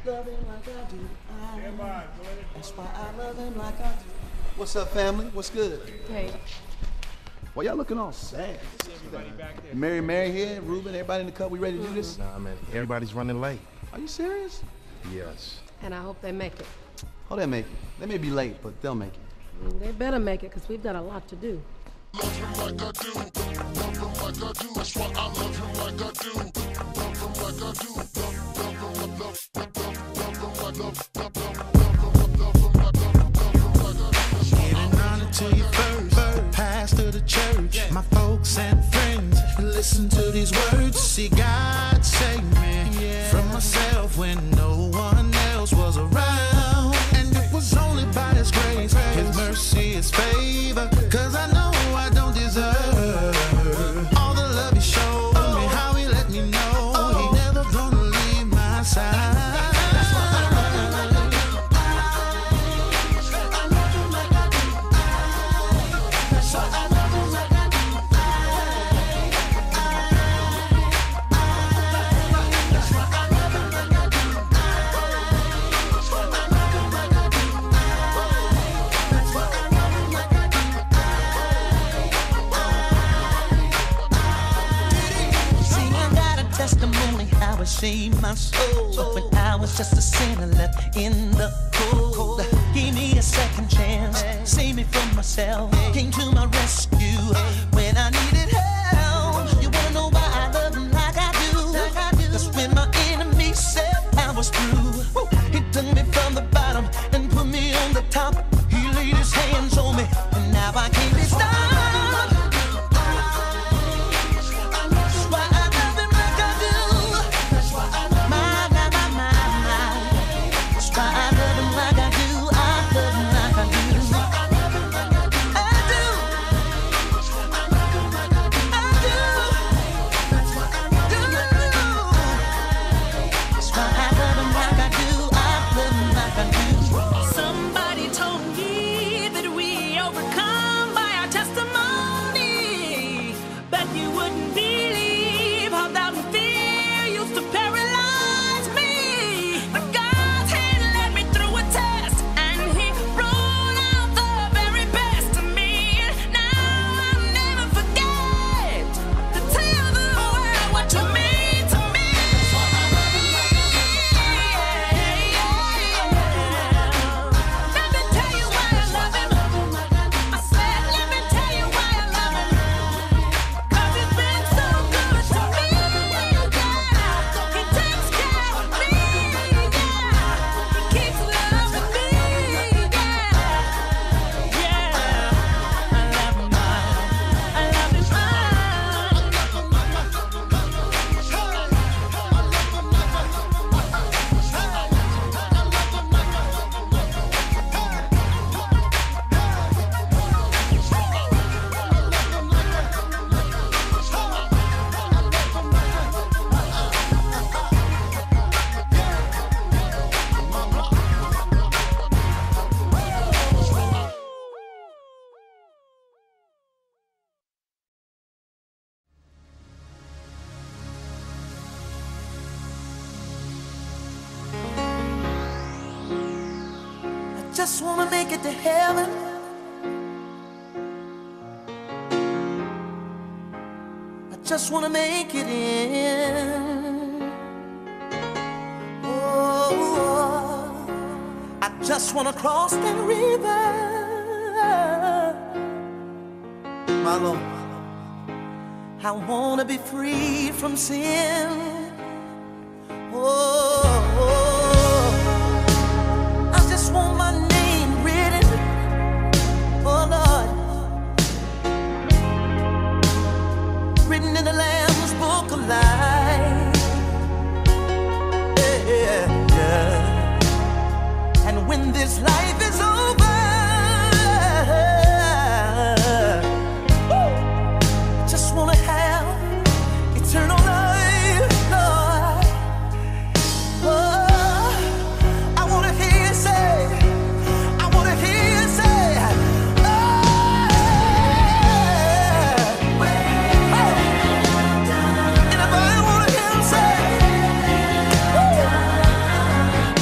love him like I do. That's why I love him like I do. What's up, family? What's good? Hey. Well, y'all looking all sad. Mary here, Ruben, everybody in the cup. We ready to do this? Nah, man. Everybody's running late. Are you serious? Yes. And I hope they make it. Oh, they'll make it. They may be late, but they'll make it. They better make it, because we've got a lot to do. Love him like I do. Love him like I do. That's why I love him like I do. Love him like I do. Love him Giving honor to you first, pastor the church, my folks and friends. Listen to these words, see God save me from myself when no one else was around. And it was only by His grace, His mercy, His favor, 'cause I know I don't deserve all the love He showed me, how He let me know He never gonna leave my side. Testimony how it saved my soul when I was just a sinner left in the cold. Gave me a second chance, saved me from myself, came to my rescue when I needed help. You wanna know why I love Him like I do? 'Cause when my enemy said I was through, He took me from the bottom and put me on the top. He laid His hands on me and now I can't be stopped. Just wanna make it to heaven. I just wanna make it in. Oh, I just wanna cross that river. My Lord, I wanna be free from sin. Oh, I just want my name written, oh Lord, written in the Lamb's Book of Life. Yeah, yeah. And when this life is over, I just wanna have eternal life, Lord. Oh, I wanna hear you say, I wanna hear you say, oh, anybody wanna hear him say, oh,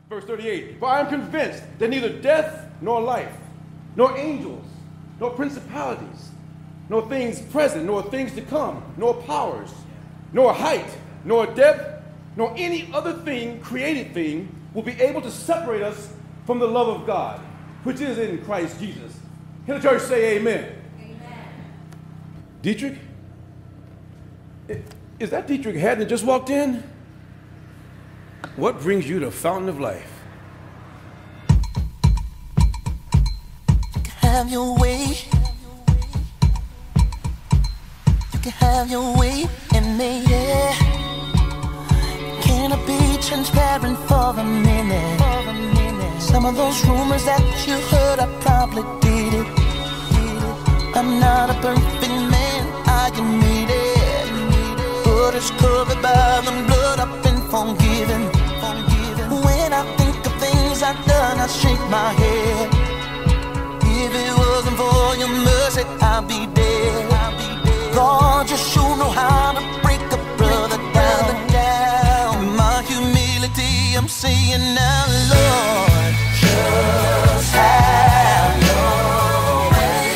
Verse 38, for I am convinced that neither death nor life, nor angels, nor principalities, nor things present, nor things to come, nor powers, nor height, nor depth, nor any other thing, created thing, will be able to separate us from the love of God, which is in Christ Jesus. Can the church say amen? Amen. Dietrich? Is that Dietrich Haddon that just walked in? What brings you to Fountain of Life? You can have your way. You can have your way in me, yeah. Can I be transparent for a minute? Some of those rumors that you heard, I probably did it. I'm not a perfect man, I admit it. But it's covered by the blood, I've been forgiven. When I think of things I've done, I shake my head. If it wasn't for your mercy, I'd be dead. Lord, you sure know how to break a brother down. In my humility, I'm saying now, Lord, just have your way.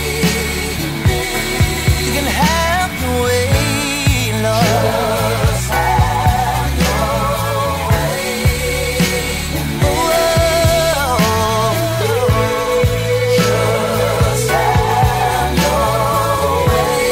You can have your way, Lord. Just have your way. Oh, just have your way.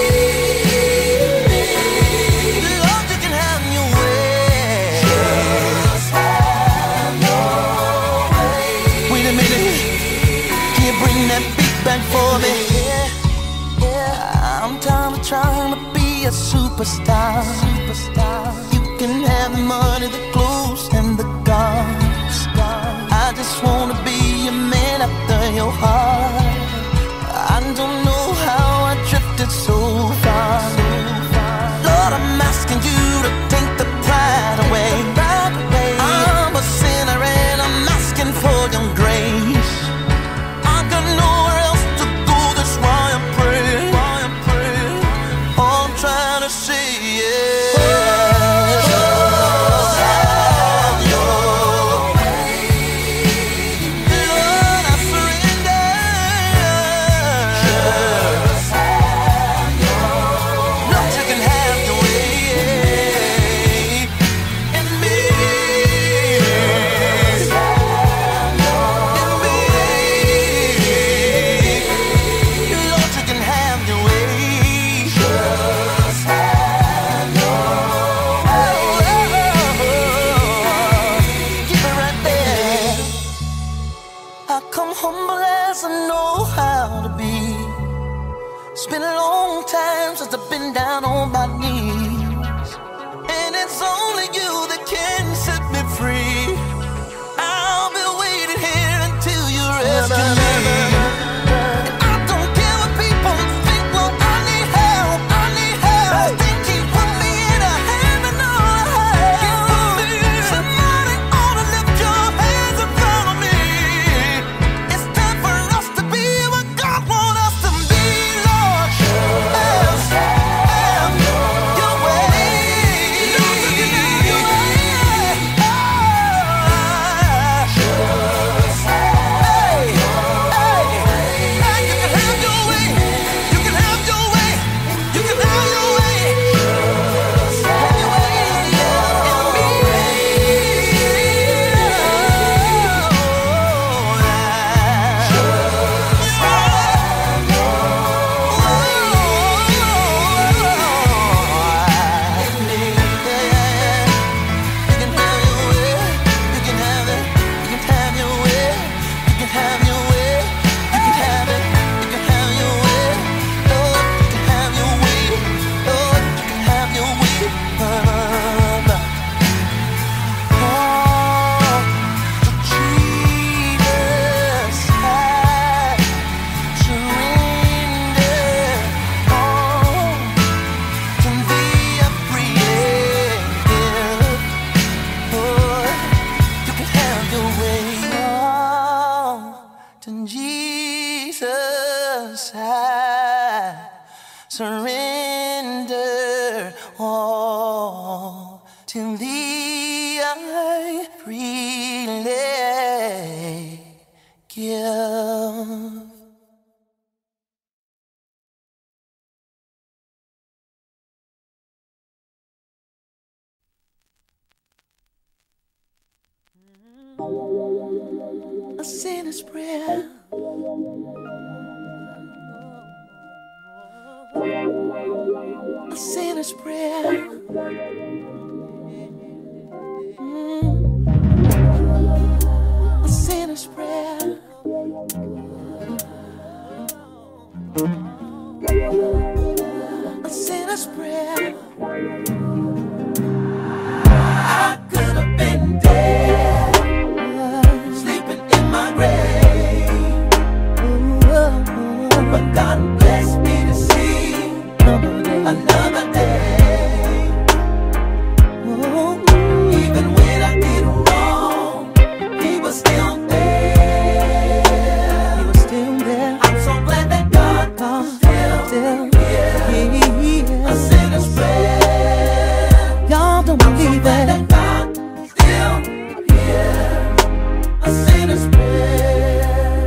Lord, you can have your way. Just have your way. Wait a minute, can you bring that beat back for me? Yeah, I'm tired of trying to be a superstar. You can have the money, the clothes, and the cars. I just wanna be a man after your heart. I don't know how I drifted so far. Lord, I'm asking you to take the pride away. I'm a sinner and I'm asking for your grace. I got nowhere else to go, that's why I'm praying. All I'm trying to say is just have your way. Lord, I surrender. Just have your way. Lord, you can have your way in me. Just have your way. Lord, you can have your way. Just have your way. Keep it right there. I come humble as I know how to be. It's been a long time since I've been down on my knees, and it's only you that can set me free. I'll be waiting here until you rescue me. I don't care what people think, well, I need help. They keep putting me in a heaven or a hell. Somebody ought to lift your hands in front of me. It's time for us to be what God wants us to be, Lord. Just have your way. Lord, you can have your way. Just have your way. You can have your way. You can have your way. You can have your way. Just have your way in Jesus, I surrender all to thee. I freely sinner's prayer. A sinner's prayer. A sinner's prayer. A sinner's prayer. I could have been dead, sleeping in my grave, but God blessed me to see another day. Even when I did wrong, He was still there. He was still there. I'm so glad that God still here. A sinner's prayer. Y'all don't believe that. God still here. A sinner's prayer.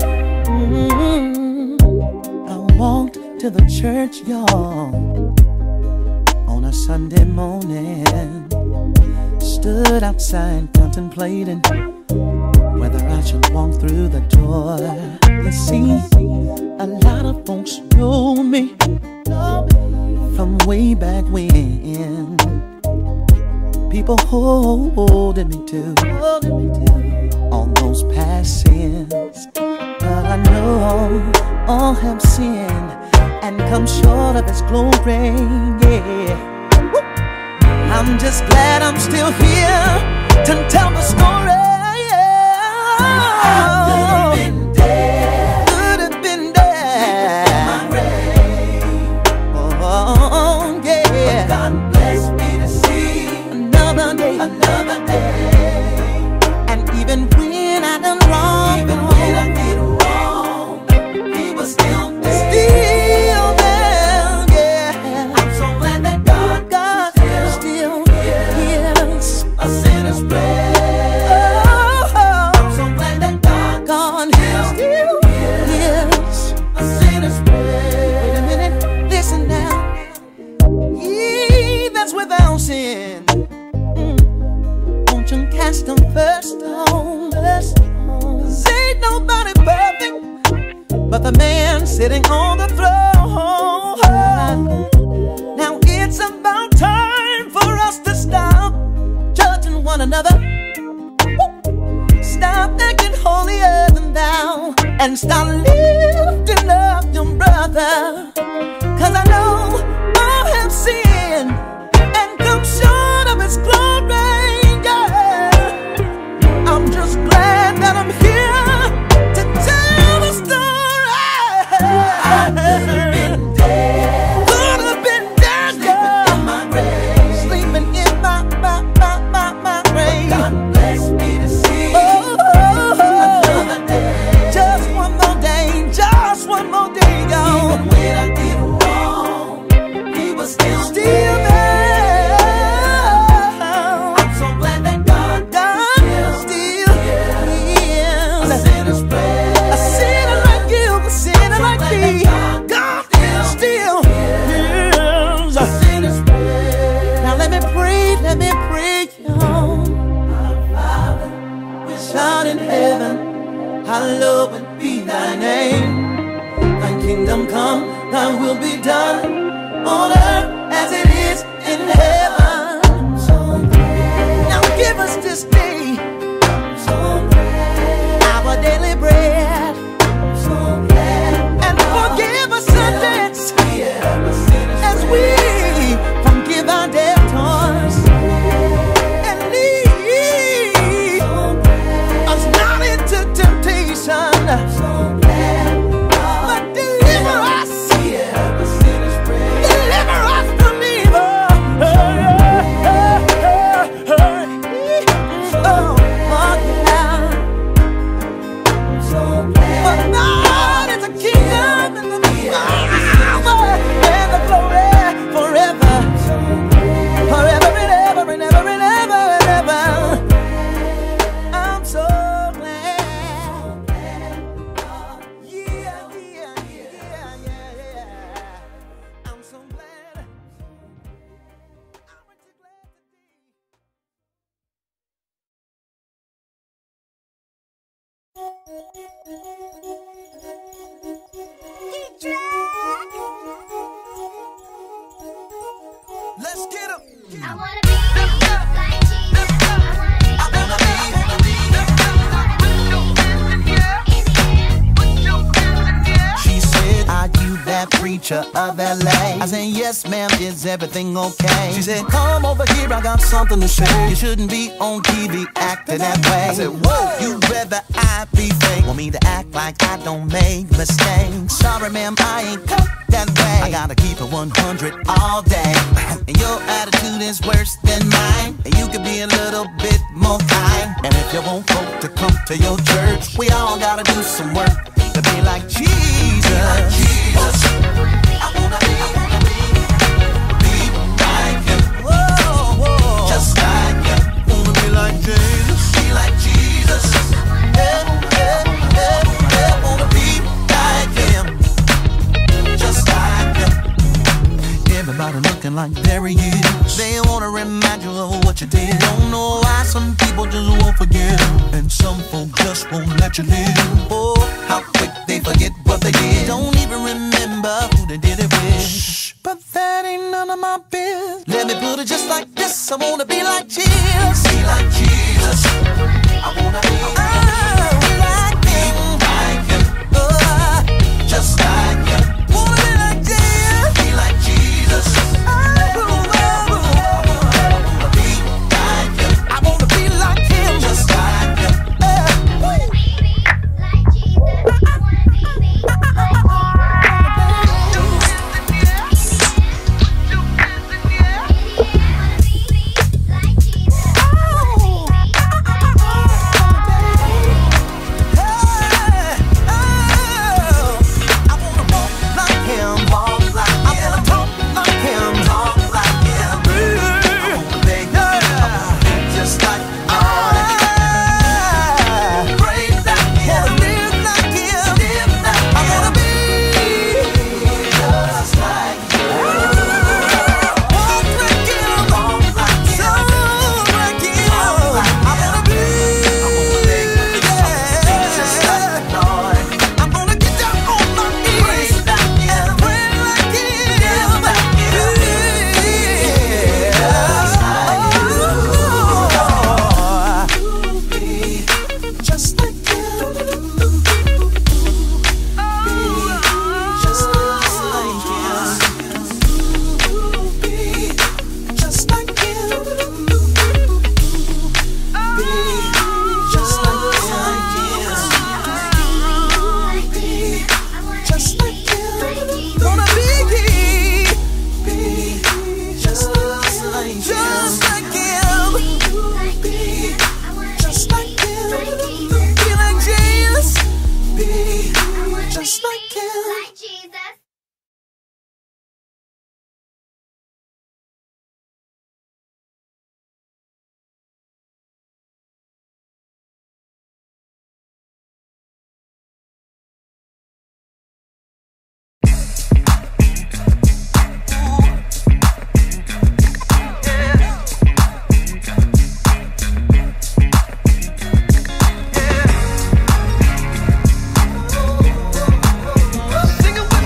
I walked to the church, y'all, on a Sunday morning. Stood outside contemplating whether I should walk through the door. You see, a lot of folks know me from way back when. People holding me to all those past sins. But I know all have sinned and come short of His glory, yeah. I'm just glad I'm still here to tell the story. I could have been dead. Could have been dead. In my grave. Oh, yeah. But God blessed me to see another day. Another day. And even when I done wrong, even when I did wrong, He was still there. Still there, yeah. I'm so glad that God still hears a sinner's prayer. I'm so glad that God still hears a sinner's prayer. Wait a minute, listen now. He that's without sin, won't you cast the first stone? 'Cause ain't nobody perfect but the man sitting on the throne. Now it's about time for us to stop judging one another. Stop acting holier than thou and start lifting up your brother. 'Cause I know all have sinned and come short of His glory, yeah. I'm just glad that I'm here to tell the story. I could have been dead. Could have been dead, yeah. In my grave. Sleeping in my grave. God bless me to see another day. Just one more day, just one more day, y'all. Even when I did wrong, He was still there. I'm so glad that God still hears a sinner's prayer. A sinner like you, a sinner like me. God still hears a sinner's prayer. Now let me pray, y'all. Our Father, which art in heaven, hallowed be Thy name. Thy kingdom come, Thy will be done on earth as it is in heaven. Now give us this day our daily bread, and forgive us our debts as we forgive our debtors, and lead us not into temptation, but deliver us from evil. I wanna be like Jesus. I wanna be. She said, are you that preacher of LA? I said, yes ma'am, is everything okay? She said, come over here, I got something to say. You shouldn't be on TV acting that way. I said, whoa, you rather I be fake? Want me to act like I don't make mistakes? Sorry ma'am, I ain't cut that way. I gotta keep it 100 all day. And your attitude is worse than mine. And you could be a little bit more kind. And if you want folk to come to your church, we all gotta do some work to be like Jesus. Be like Jesus. I wanna be like him. Whoa, whoa. Just like him. Wanna be like Jesus. Be like Jesus. Wanna be like him. Just like him. Everybody looking like there he is. They wanna remind you of what you did. Don't know why some people just won't forget, and some folk just won't let you live. Oh, how quick they forget what they did. Don't even remember who they did it with. Shh, but that ain't none of my biz. Let me put it just like this. I wanna be like Jesus. Be like Jesus. I wanna be like him. Like him. Just like him. Wanna be like Jesus. Be like Jesus. Sing it with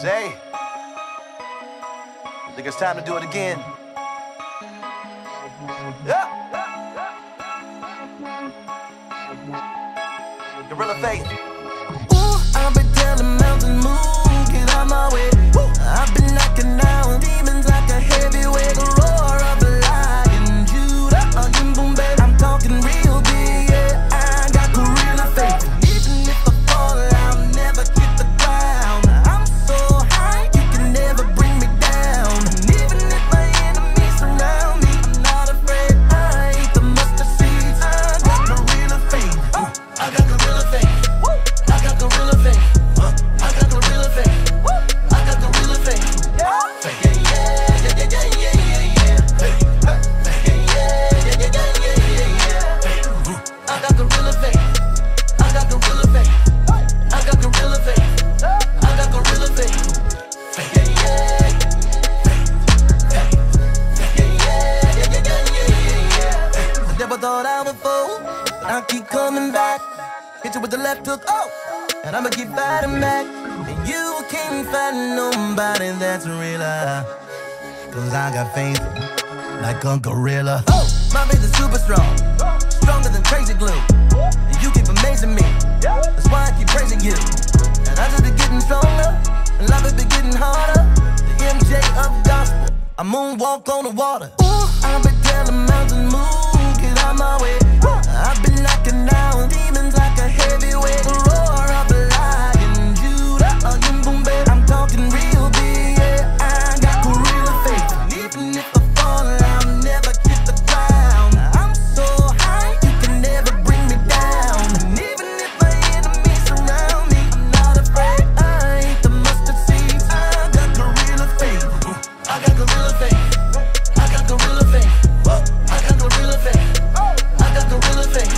Say, I think it's time to do it again. Yeah. Gorilla Faith. Ooh, I've been telling mountains move, get out my way. I've been knocking down demons like a heavyweight. The roar of a lion, Judah, boom, baby. I'm talking real big, yeah. I got gorilla faith. Even if I fall, I'll never hit the ground. I'm so high, you can never bring me down. And even if my enemies surround me, I'm not afraid. I eat the mustard seeds. I got gorilla faith. I got gorilla faith. I got gorilla faith. I got gorilla faith. I got gorilla faith. I got gorilla faith. I got gorilla faith. I got gorilla faith. I got gorilla faith. I never thought I would fall, but I keep coming back. Hit you with the left hook, oh, and I'ma keep fighting back. And you can't find nobody that's realer, 'cause I got faith like a gorilla. Oh, my faith is super strong, stronger than crazy glue. And you keep amazing me, that's why I keep praising you. And I just be getting stronger, and life has been getting harder. The MJ of gospel, I moonwalk on the water. Ooh, I've been telling mountains move, get out my way. I've been knocking down demons like a heavyweight. The roar of a lion, Judah, boom, baby. I'm talking real big, yeah. I got gorilla faith. And even if I fall, I'll never hit the ground. I'm so high, you can never bring me down. And even if my enemies surround me, I'm not afraid. I eat the mustard seeds. I got gorilla faith. I got gorilla faith. I got gorilla faith. I got gorilla faith. I got gorilla faith.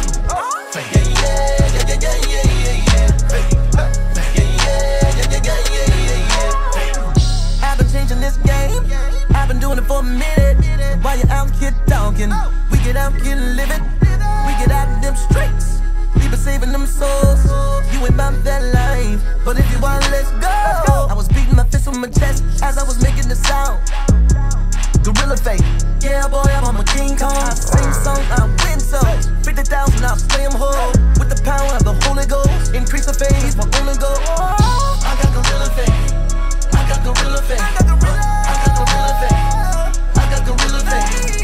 I've been changing this game. I've been doing it for a minute. While you're out here talking, we get out here living. We get out in them streets. We been saving them souls. You ain't about that life, but if you want, let's go. I was beating my fist on my chest as I was making the sound. Gorilla faith. Yeah, boy, I'm a King Kong. I sing songs, I win songs. 50,000, I'll slay 'em whole. With the power of the Holy Ghost, increase the faith, my only goal. I got gorilla faith. I got gorilla faith. I got gorilla faith. I got gorilla faith.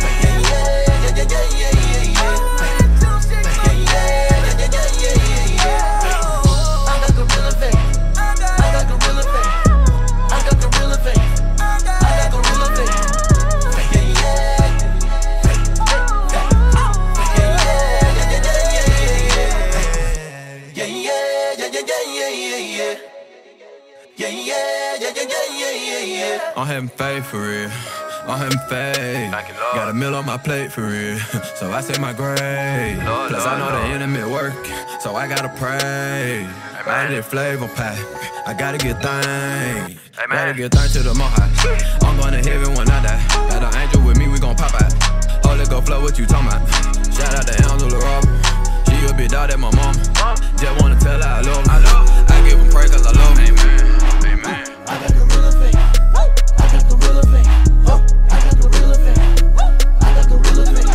I'm having faith for real. I'm having faith. Got a meal on my plate for real. So I say my grace. Plus I know the enemy work, so I gotta pray. I did flavor pack. I gotta get thanks. Gotta get thanks to the Most High. I'm going to heaven when I die. Got an angel with me, we gon' pop out. Holy go flow, what you talking about? Shout out to Angela Robert. She a big dog at my mama. Just wanna tell her I love her. I give him praise 'cause I love him. Amen. I got gorilla faith. I got gorilla faith. I got gorilla faith. I got gorilla faith.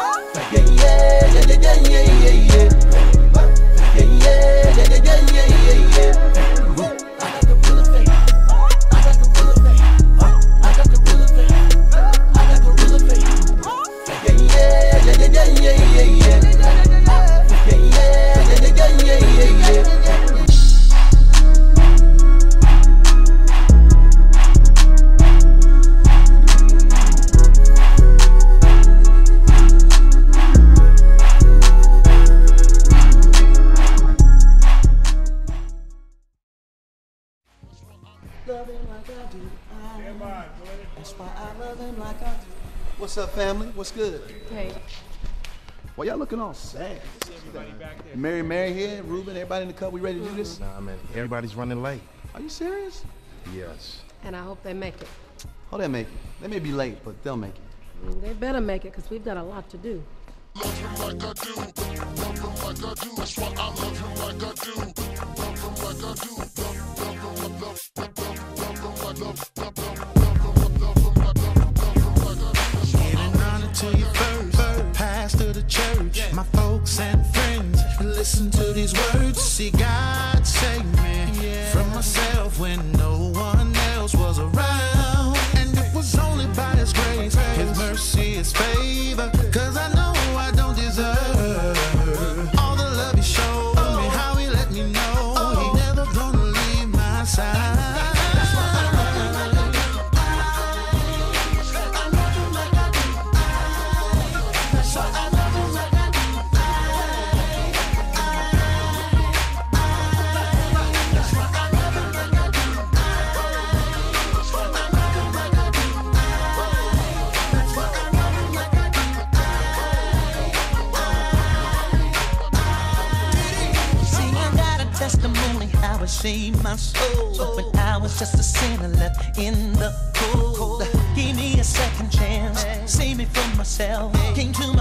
That's why I love him like I do. What's up, family? What's good? Hey, Why y'all looking all sad? Mary here, Ruben, everybody in the cup. We ready to do this? Nah, man, everybody's running late. Are you serious? Yes. and I hope they make it. Oh, they'll make it. They may be late, but they'll make it. They better make it, because we've got a lot to do. Love him like I do, love him like I do. That's why I love him like I do, love him like I do, love him, love him, love him. Giving honor to you first, the pastor of the church, my folks and friends. Listen to these words. See, God saved me from myself when no one else was around. And it was only by His grace, His mercy, His favor. Cause I know I don't deserve all the love He showed me, how He let me know He never gonna leave my side. Testimony how it saved my soul when I was just a sinner left in the cold. Gave me a second chance, saved me from myself, came to my